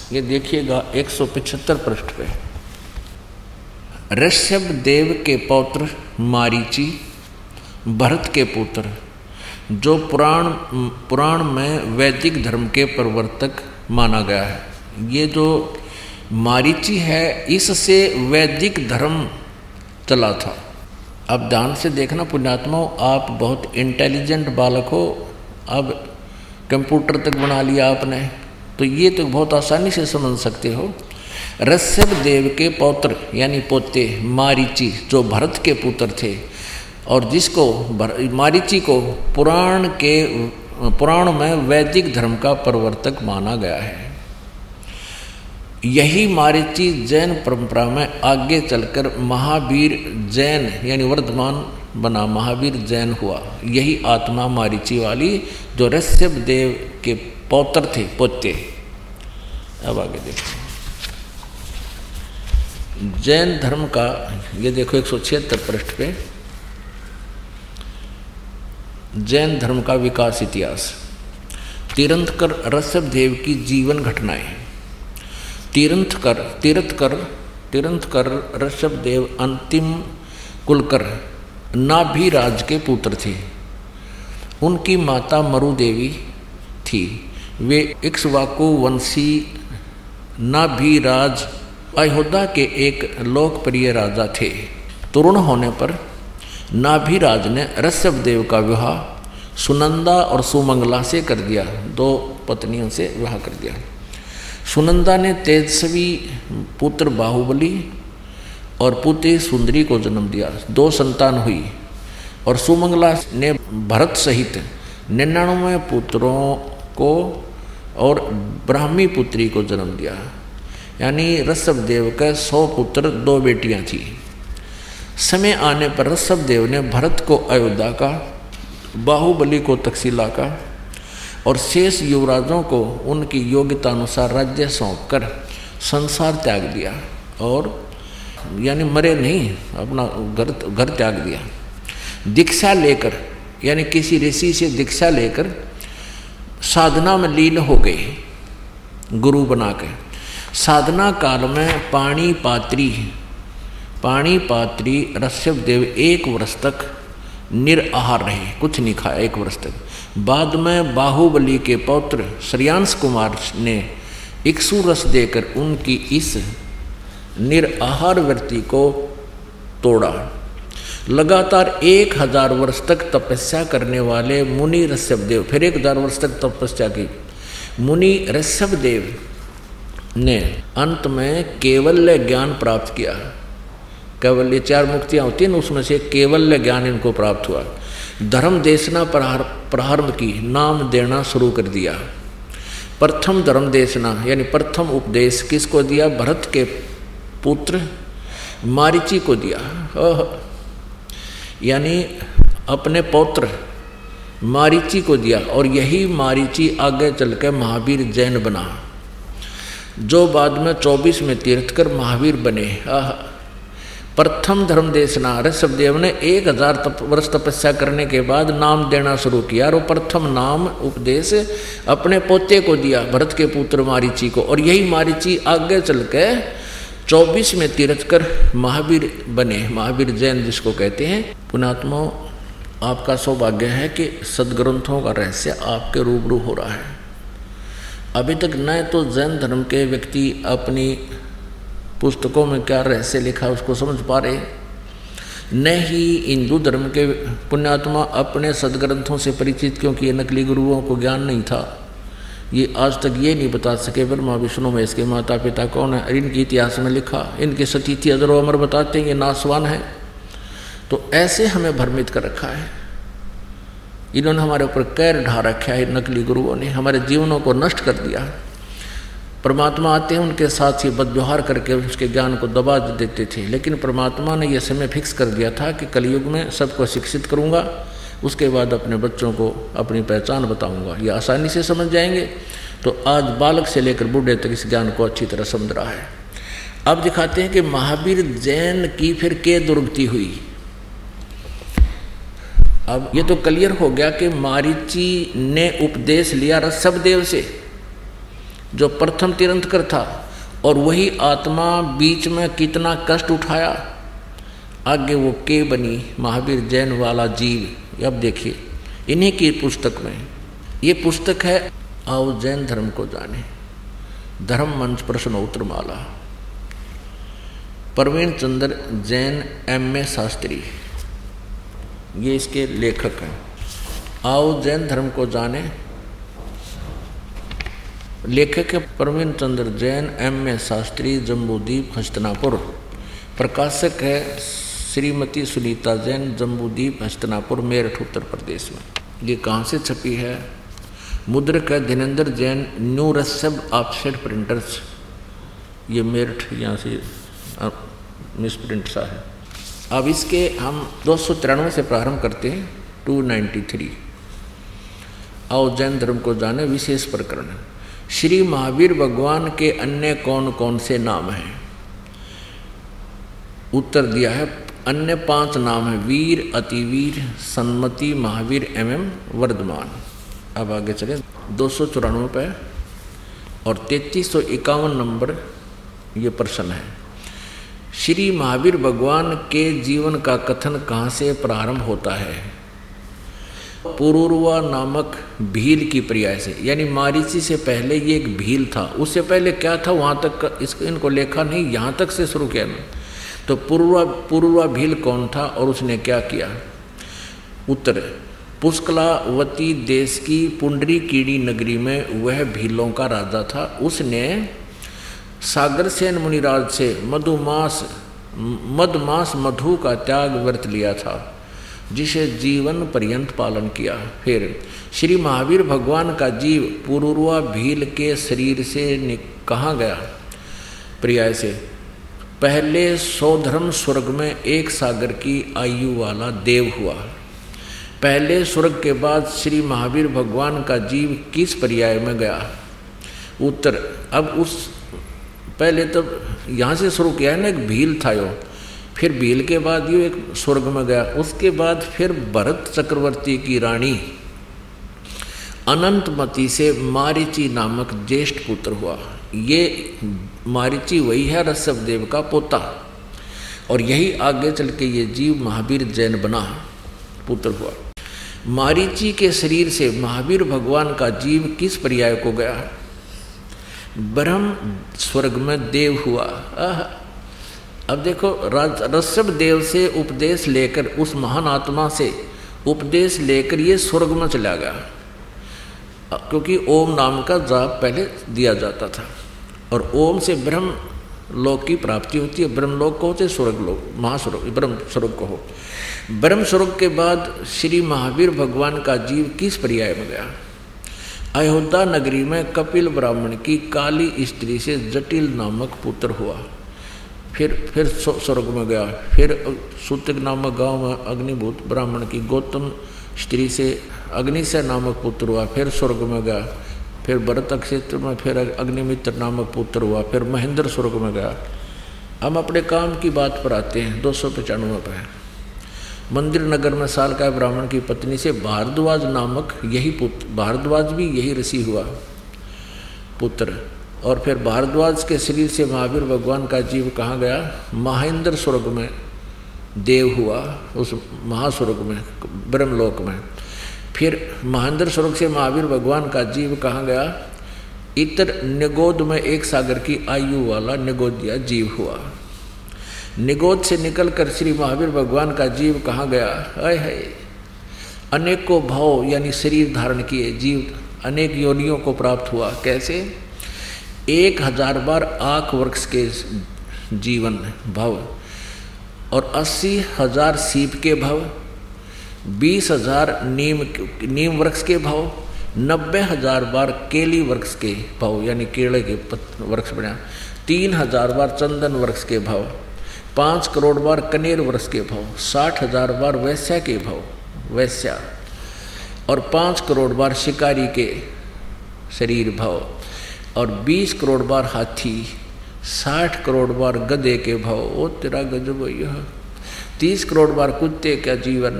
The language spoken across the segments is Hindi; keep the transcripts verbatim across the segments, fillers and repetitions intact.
ये देखिएगा एक सौ पचहत्तर पृष्ठ पे। ऋषभ देव के पौत्र मारीची, भरत के पुत्र, जो पुराण पुराण में वैदिक धर्म के प्रवर्तक माना गया है। ये जो मारीची है इससे वैदिक धर्म चला था। अब ध्यान से देखना पुण्यात्माओं, आप बहुत इंटेलिजेंट बालक हो, अब कंप्यूटर तक बना लिया आपने, तो ये तो बहुत आसानी से समझ सकते हो। ऋषभ देव के पौत्र यानी पोते मारीची, जो भरत के पुत्र थे और जिसको मारीची को पुराण के पुराण में वैदिक धर्म का प्रवर्तक माना गया है। यही मारीची जैन परंपरा में आगे चलकर महावीर जैन यानी वर्धमान बना, महावीर जैन हुआ। यही आत्मा मारीची वाली जो ऋषभ देव के पौत्र थे, पोते। अब आगे देखो जैन धर्म का, ये देखो एक सौ छिहत्तर पृष्ठ पे, जैन धर्म का विकास इतिहास। तीर्थंकर ऋषभ देव की जीवन घटनाएं। तीर्थंकर तीर्थकर तीर्थंकर ऋषभ देव अंतिम कुलकर नाभिराज के पुत्र थे। उनकी माता मरु देवी थी। वे इक्ष्वाकु वंशी नाभिराज अयोध्या के एक लोकप्रिय राजा थे। तरुण होने पर नाभिराज ने ऋषभ देव का विवाह सुनंदा और सुमंगला से कर दिया। दो पत्नियों से विवाह कर दिया। सुनंदा ने तेजस्वी पुत्र बाहुबली और पुत्री सुंदरी को जन्म दिया। दो संतान हुई और सुमंगला ने भरत सहित निन्यानवे पुत्रों को और ब्राह्मी पुत्री को जन्म दिया। यानी ऋषभ देव के सौ पुत्र, दो बेटियां थी। समय आने पर ऋषभ देव ने भरत को अयोध्या का, बाहुबली को तक्षशिला का और शेष युवराजों को उनकी योग्यता अनुसार राज्य सौंपकर संसार त्याग दिया। और यानी मरे नहीं, अपना घर घर त्याग दिया। दीक्षा लेकर यानी किसी ऋषि से दीक्षा लेकर साधना में लीन हो गए, गुरु बना के। साधना काल में पाणी पात्री पाणी पात्री ऋषभ देव एक वर्ष तक निराहार रहे, कुछ नहीं खाया एक वर्ष तक। बाद में बाहुबली के पौत्र श्रेयांश कुमार ने इक्ष्वाकु रस देकर उनकी इस निराहार वृत्ति को तोड़ा। लगातार एक हजार वर्ष तक तपस्या करने वाले मुनि ऋषभ देव, फिर एक हजार वर्ष तक तपस्या की मुनि ऋषभ देव ने अंत में केवल्य ज्ञान प्राप्त किया। केवल्य चार मुक्तियाँ होती हैं, उसमें से केवल्य ज्ञान इनको प्राप्त हुआ। धर्म देशना प्रारंभ की, नाम देना शुरू कर दिया। प्रथम धर्म देशना यानी प्रथम उपदेश किसको दिया? भरत के पुत्र मारीची को दिया। यानी अपने पौत्र मारीची को दिया। और यही मारीची आगे चलकर महावीर जैन बना, जो बाद में चौबीस में तीर्थकर महावीर बने। प्रथम धर्म देशना, ऋषभ देव ने एक हजार तप, वर्ष तपस्या करने के बाद नाम देना शुरू किया। और प्रथम नाम उपदेश अपने पोते को दिया, भरत के पुत्र मारीची को। और यही मारीची आगे चल के चौबीस में तीर्थकर महावीर बने, महावीर जैन जिसको कहते हैं। पुण्यात्मा, आपका सौभाग्य है कि सदग्रंथों का रहस्य आपके रूबरू हो रहा है। अभी तक न तो जैन धर्म के व्यक्ति अपनी पुस्तकों में क्या रहस्य लिखा उसको समझ पा रहे, न ही हिंदू धर्म के पुण्यात्मा अपने सदग्रंथों से परिचित, क्योंकि ये नकली गुरुओं को ज्ञान नहीं था। ये आज तक ये नहीं बता सके ब्रह्मा विष्णु महेश के माता पिता कौन है। इनके इतिहास में लिखा, इनके सतीथि अजरो अमर बताते हैं ये नासवान है। तो ऐसे हमें भ्रमित कर रखा है। इन्होंने हमारे ऊपर कैर ढा रखा है, नकली गुरुओं ने हमारे जीवनों को नष्ट कर दिया। परमात्मा आते हैं, उनके साथ ही बदव्यवहार करके उसके ज्ञान को दबा देते थे। लेकिन परमात्मा ने यह समय फिक्स कर दिया था कि कलयुग में सबको शिक्षित करूंगा, उसके बाद अपने बच्चों को अपनी पहचान बताऊंगा, ये आसानी से समझ जाएंगे। तो आज बालक से लेकर बूढ़े तक इस ज्ञान को अच्छी तरह समझ रहा है। अब दिखाते हैं कि महावीर जैन की फिर के दुर्गति हुई। अब ये तो क्लियर हो गया कि मारीची ने उपदेश लिया ऋषभ देव से। जो प्रथम तीर्थंकर था, और वही आत्मा बीच में कितना कष्ट उठाया, आगे वो के बनी महावीर जैन वाला जीव। अब देखिए इन्हीं की पुस्तक में, ये पुस्तक है आओ जैन धर्म को जाने, धर्म मंच प्रश्नोत्तर माला, प्रवीण चंद्र जैन एम ए शास्त्री, ये इसके लेखक हैं। आओ जैन धर्म को जाने, लेखक है प्रवीण चंद्र जैन एम ए शास्त्री, जम्बूद्वीप हस्तिनापुर। प्रकाशक है श्रीमती सुनीता जैन, जम्बूद्वीप हस्तिनापुर, मेरठ उत्तर प्रदेश में। ये कहाँ से छपी है? मुद्रक है धीरेन्द्र जैन, न्यू रसब ऑफसेट प्रिंटर्स, ये मेरठ, यहाँ से मिस प्रिंट सा है। अब इसके हम दो सौ तिरानवे से प्रारंभ करते हैं, टू नाइन्टी थ्री। आओ जैन धर्म को जाने, विशेष प्रकरण। श्री महावीर भगवान के अन्य कौन कौन से नाम हैं? उत्तर दिया है अन्य पांच नाम है, वीर, अतिवीर, सन्मति, महावीर एवं वर्धमान। अब आगे चले दो सौ चौरानवे पे और तैतीस सौ इक्यावन नंबर ये प्रश्न है। श्री महावीर भगवान के जीवन का कथन कहाँ से प्रारंभ होता है? पुरुरवा नामक भील की पर्याय से, यानी मारीची से पहले ये एक भील था, उससे पहले क्या था वहाँ तक इसको इनको लेखा नहीं, यहाँ तक से शुरू किया ना। तो पुरुरवा पुरुरवा भील कौन था और उसने क्या किया? उत्तर, पुष्कलावती देश की पुंडरी कीड़ी नगरी में वह भीलों का राजा था। उसने सागरसेन मुनिराज से मधुमास मधमास मधु का त्याग व्रत लिया था, जिसे जीवन पर्यंत पालन किया। फिर श्री महावीर भगवान का जीव पुरुरवा भील के शरीर से कहाँ गया? पर्याय से, पहले सौधर्म स्वर्ग में एक सागर की आयु वाला देव हुआ। पहले स्वर्ग के बाद श्री महावीर भगवान का जीव किस पर्याय में गया? उत्तर, अब उस पहले तो यहाँ से शुरू किया है ना, एक भील था यो, फिर भील के बाद यो एक स्वर्ग में गया, उसके बाद फिर भरत चक्रवर्ती की रानी अनंतमती से मारीची नामक ज्येष्ठ पुत्र हुआ। ये मारीची वही है ऋषभ देव का पोता, और यही आगे चल के ये जीव महावीर जैन बना, पुत्र हुआ। मारीची के शरीर से महावीर भगवान का जीव किस पर्याय को गया? ब्रह्म स्वर्ग में देव हुआ। अब देखो, ऋषभ देव से उपदेश लेकर, उस महान आत्मा से उपदेश लेकर ये स्वर्ग में चला गया, क्योंकि ओम नाम का जाप पहले दिया जाता था, और ओम से ब्रह्म लोक की प्राप्ति होती है। ब्रह्म लोक को होते स्वर्ग लोक, महास्वर्ग, ब्रह्म स्वर्ग को हो। ब्रह्म स्वर्ग के बाद श्री महावीर भगवान का जीव किस पर्याय में गया? अयोध्या नगरी में कपिल ब्राह्मण की काली स्त्री से जटिल नामक पुत्र हुआ। फिर फिर स्वर्ग में गया। फिर सूतक नामक गांव में अग्निभूत ब्राह्मण की गौतम स्त्री से अग्निशय नामक पुत्र हुआ। फिर स्वर्ग में गया। फिर भरत क्षेत्र में फिर अग्निमित्र नामक पुत्र हुआ। फिर महेंद्र स्वर्ग में गया। हम अपने काम की बात पर आते हैं। दो सौ पचानवे पर मंदिर नगर में सालकाय ब्राह्मण की पत्नी से भारद्वाज नामक यही पुत्र, भारद्वाज भी यही ऋषि हुआ पुत्र। और फिर भारद्वाज के शरीर से महावीर भगवान का जीव कहाँ गया? महेंद्र स्वर्ग में देव हुआ, उस महास्वर्ग में, ब्रह्मलोक में। फिर महेंद्र स्वर्ग से महावीर भगवान का जीव कहाँ गया? इतर निगोद में एक सागर की आयु वाला निगोदिया जीव हुआ। निगोद से निकलकर श्री महावीर भगवान का जीव कहाँ गया? हाय हाय, अनेकों भाव यानी शरीर धारण किए जीव अनेक योनियों को प्राप्त हुआ। कैसे? एक हजार बार आँख वृक्ष के जीवन भव, और अस्सी हजार सीप के भव, बीस हजार नीम नीम वृक्ष के भव, नब्बे हजार बार केली वृक्ष के भव यानी केले के वृक्ष बना, तीन हजार बार चंदन वृक्ष के भव, पाँच करोड़ बार कनेर वृक्ष के भव, साठ हजार बार वैश्या के भव वैश्या, और पाँच करोड़ बार शिकारी के शरीर भव, और बीस करोड़ बार हाथी, साठ करोड़ बार गधे के भव। ओ तेरा गजब यह, तीस करोड़ बार कुत्ते का जीवन,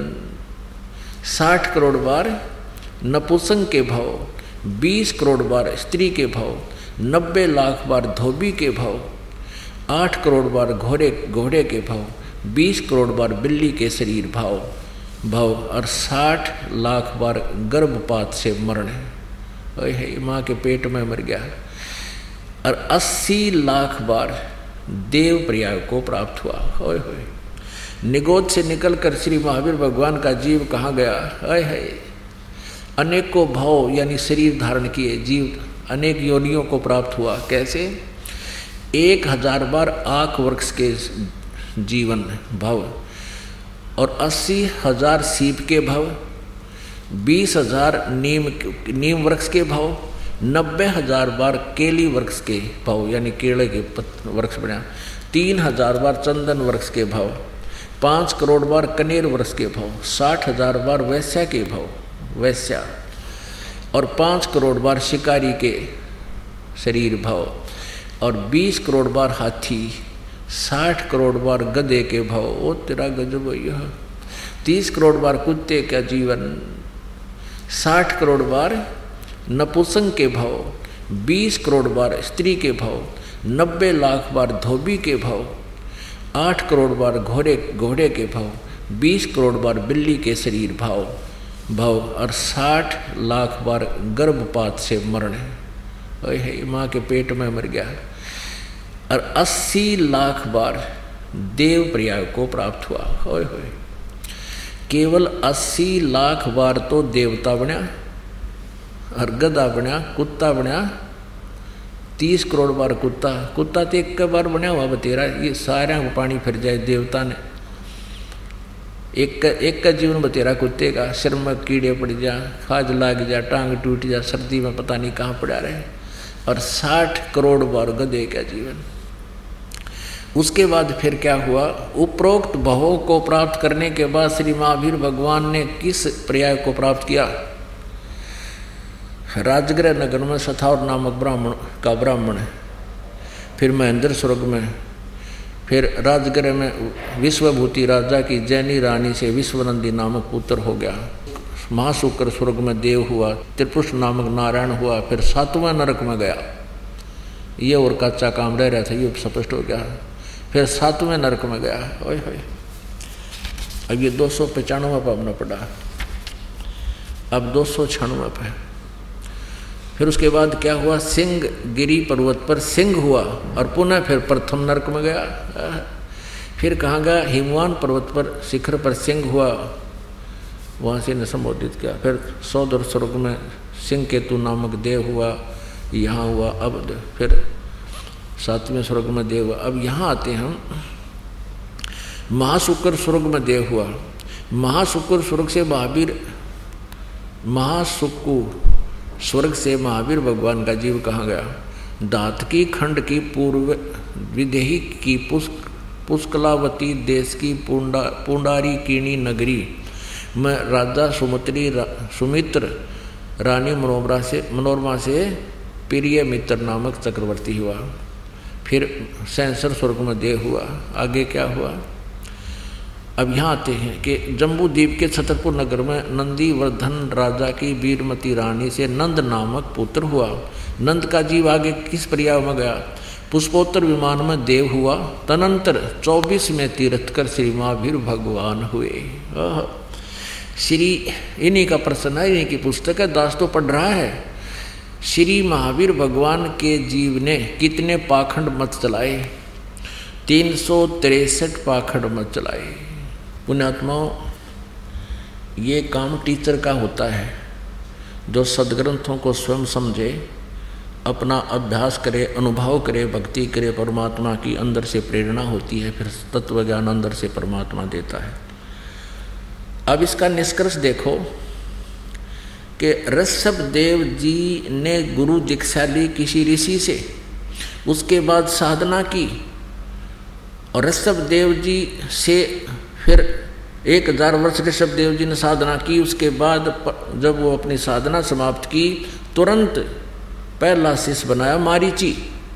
साठ करोड़ बार नपुंसक के भव, बीस करोड़ बार स्त्री के भव, नब्बे लाख बार धोबी के भाव, आठ करोड़ बार घोड़े घोड़े के भाव, बीस करोड़ बार बिल्ली के शरीर भाव भाव और साठ लाख बार गर्भपात से मरण है, माँ के पेट में मर गया, और अस्सी लाख बार देव पर्याय को प्राप्त हुआ। होय होय निगोद से निकलकर श्री महावीर भगवान का जीव कहाँ गया? हाय हाय अनेकों भाव यानी शरीर धारण किए जीव अनेक योनियों को प्राप्त हुआ। कैसे? एक हजार बार आख वृक्ष के जीवन भव, और अस्सी हजार सीप के भव, बीस हजार नीम नीम वृक्ष के भव, नब्बे हजार बार केली वृक्ष के भव यानी केले के वृक्ष बना, तीन हजार बार चंदन वृक्ष के भव, पाँच करोड़ बार कनेर वृक्ष के भव, साठ हजार बार वैश्या के भव वैश्या, और पाँच करोड़ बार शिकारी के शरीर भव, और बीस करोड़ बार हाथी, साठ करोड़ बार गधे के भव। ओ तेरा गजब यह तीस करोड़ बार कुत्ते का जीवन, साठ करोड़ बार नपुंसक के भव, बीस करोड़ बार स्त्री के भव, नब्बे लाख बार धोबी के भव, आठ करोड़ बार घोड़े घोड़े के भव, बीस करोड़ बार बिल्ली के शरीर भाव भव, और साठ लाख बार गर्भपात से मरण है, माँ के पेट में मर गया, और अस्सी लाख बार देव पर्याय को प्राप्त हुआ। होय होय केवल अस्सी लाख बार तो देवता बना, और गधा बना, कुत्ता बना, तीस करोड़ बार कुत्ता कुत्ता तो एक बार बना हुआ बतेरा, ये सारा पानी फिर जाए देवता ने एक का एक का जीवन बतेरा कुत्ते का, सिर में कीड़े पड़ जा, खाज लाग जा, टांग टूट जा, सर्दी में पता नहीं कहाँ पड़ा रहे, और साठ करोड़ बार गधे का जीवन। उसके बाद फिर क्या हुआ? उपरोक्त भवों को प्राप्त करने के बाद श्री महावीर भगवान ने किस पर्याय को प्राप्त किया? राजगृह नगर में सथावर नामक ब्राह्मण का ब्राह्मण, फिर महेंद्र स्वर्ग में, फिर राजगृह में विश्वभूति राजा की जैनी रानी से विश्वनंदी नामक पुत्र हो गया। महाशुक्र स्वर्ग में देव हुआ, त्रिपुरुष नामक नारायण हुआ, फिर सातवें नरक में गया। ये और कच्चा काम रह रहा था, ये स्पष्ट हो गया। फिर सातवें नरक में गया। ओए होए अब ये दो सौ पचानवे पर अपना पड़ा, अब दो सौ छियानवे पे। फिर उसके बाद क्या हुआ? सिंह गिरी पर्वत पर सिंह हुआ, और पुनः फिर प्रथम नरक में गया। फिर कहाँ गया? हिमवान पर्वत पर शिखर पर सिंह हुआ, वहाँ से ने संबोधित किया। फिर सौदर स्वर्ग में सिंह केतु नामक देव हुआ, यहाँ हुआ। अब फिर सातवें स्वर्ग में देव हुआ। अब यहाँ आते हम, महाशुक्र स्वर्ग में देव हुआ। महाशुक्र स्वर्ग से महावीर महाशुक्र स्वर्ग से महावीर भगवान का जीव कहाँ गया? दातकी खंड की पूर्व विदेही की पुष्क पुष्कलावती देश की पुंडा पुंडारी कीणी नगरी में राजा सुमित्री रा, सुमित्र रानी मनोरमा से मनोरमा से प्रिय मित्र नामक चक्रवर्ती हुआ। फिर सैंसर स्वर्ग में देव हुआ। आगे क्या हुआ? अब यहाँ आते हैं कि जम्बू द्वीप के छतरपुर नगर में नंदीवर्धन राजा की वीरमती रानी से नंद नामक पुत्र हुआ। नंद का जीव आगे किस पर्याय में गया? पुष्पोत्तर विमान में देव हुआ। तदनंतर चौबीस में तीर्थ कर श्री महावीर भगवान हुए। श्री इन्हीं का प्रश्न है, इन्हीं की पुस्तक है, दास तो पढ़ रहा है। श्री महावीर भगवान के जीव ने कितने पाखंड मत चलाए? तीन सौ तिरसठ पाखंड मत चलाए। पुण्यात्माओं, ये काम टीचर का होता है, जो सदग्रंथों को स्वयं समझे, अपना अभ्यास करे, अनुभव करे, भक्ति करे, परमात्मा की अंदर से प्रेरणा होती है, फिर तत्व ज्ञान अंदर से परमात्मा देता है। अब इसका निष्कर्ष देखो कि ऋषभ देव जी ने गुरु दीक्षा ली किसी ऋषि से, उसके बाद साधना की, और ऋषभ देव जी से फिर एक हजार वर्ष ऋषभ देव जी ने साधना की। उसके बाद जब वो अपनी साधना समाप्त की, तुरंत पहला शिष्य बनाया मारीची,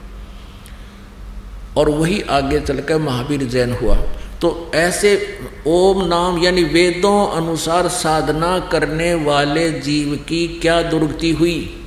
और वही आगे चलकर महावीर जैन हुआ। तो ऐसे ओम नाम यानी वेदों अनुसार साधना करने वाले जीव की क्या दुर्गति हुई?